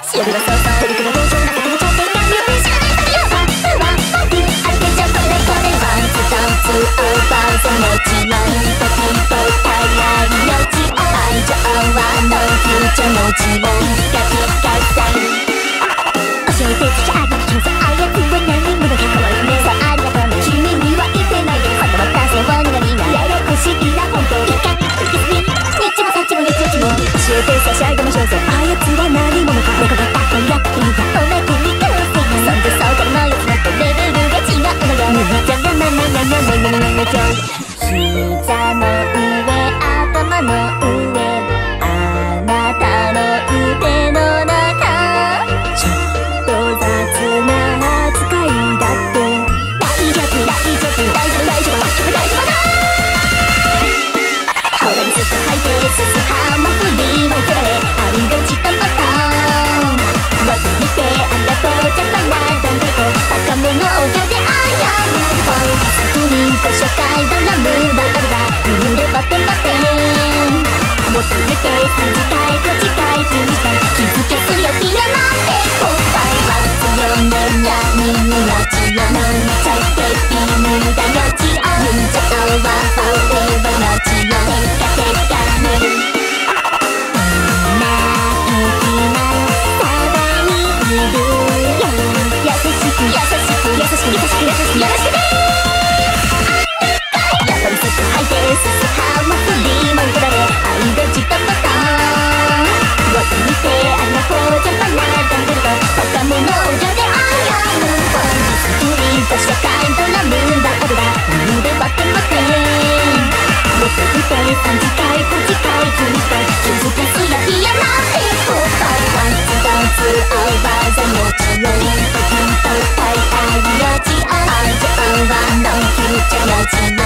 夜はそうそうトリクの現象なくなっちゃってかよく知らない時はパーティーあれでちょこれこれワンツーダンツオーバーザもちろんピーポータイヤリよち愛情はノーフューチャーもちろんガキガサ教えてちゃあげてさあやつは何者か可愛いねさありがとう君には言ってないでまたまた世話になりなややこしいな本当いかにいちもさちもよちよちも教えてさしゃいでましょうぜあやつは何者か猫がパッとやってみたおまけにかわせそんでそうからのやつだとレベルが違うのよじゃがままやななななななちょ膝の上頭の上あなたの腕の中ちょっと雑な扱いだって大丈夫大丈夫大丈夫大丈夫大丈夫だほらにずっと履いてすすはも振りも振られありがちとパターン割ってみてありがとうじゃばなどんどこバカ者おじゃであやむほいスクリーンと初回ドラムバカルだ耳でバテバテもつれて3次会5次会10次会気づけすよピアノっておっぱいは強めにゃみにやちよ飲んじゃってビームだよちおんじゃおはフォーエバーのちよテカテカね生意気なただにいるよ優しく優しく優しく優しく優しくよろしくねやっぱりすぐ吐いてすすはも振りも振られ愛でじっとパターン割ってみてありがとうじゃばなどんどんとバカ者おじゃであやむほんにスクリーンと初回ドラムバカルだ耳でバテバテもつれて3次会5次会10次会気づけすよピアノっておっぱいワンツーダンツオーバーザもちろんピンとタイタイよち愛情はノンフューチャーよち